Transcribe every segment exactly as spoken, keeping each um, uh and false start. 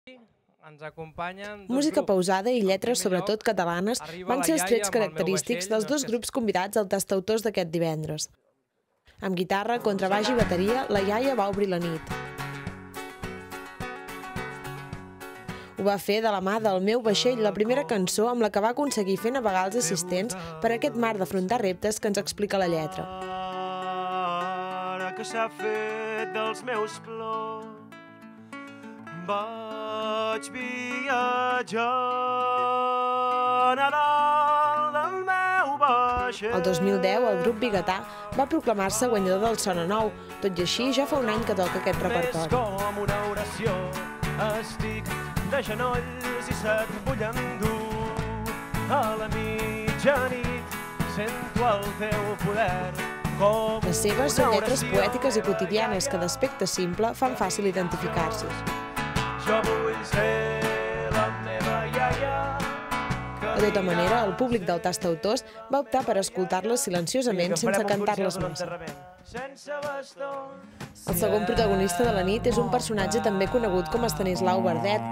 Música pausada i lletres, sobretot catalanes, van ser els trets característics dels dos grups convidats al Tastautors d'aquest divendres. Amb guitarra, contrabaix i bateria, la iaia va obrir la nit. Ho va fer de la mà del Meu vaixell, la primera cançó amb la que va aconseguir fer navegar els assistents per aquest mar d'afrontar reptes que ens explica la lletra. Ara que s'ha fet dels meus plors, vaig viatjar a dalt del meu vaixell. El dos mil deu, el grup biguetà va proclamar-se guanyador del Sona Nou. Tot i així, ja fa un any que toca aquest repertori. És com una oració, estic de genolls i se't vull endur. A la mitjanit sento el teu poder. Les seves són lletres poètiques i quotidianes que, d'aspecte simple, fan fàcil identificar-s'hi. Jo vull ser la meva iaia. De tota manera, el públic del Tastautors va optar per escoltar-les silenciosament sense cantar-les massa. El segon protagonista de la nit és un personatge també conegut com Estanislau Verdet.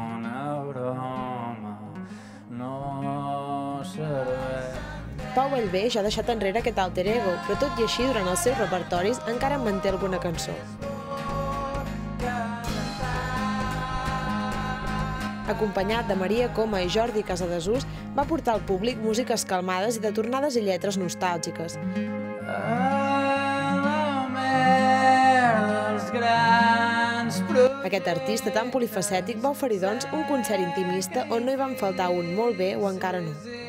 Pau Vallvé ja ha deixat enrere aquest alter ego, però tot i així, durant els seus repertoris, encara en manté alguna cançó. Acompanyat de Maria Coma i Jordi Casadesús, va portar al públic músiques calmades i de tornades i lletres nostàlgiques. Aquest artista tan polifacètic va oferir, doncs, un concert intimista on no hi van faltar un molt bé o encara no.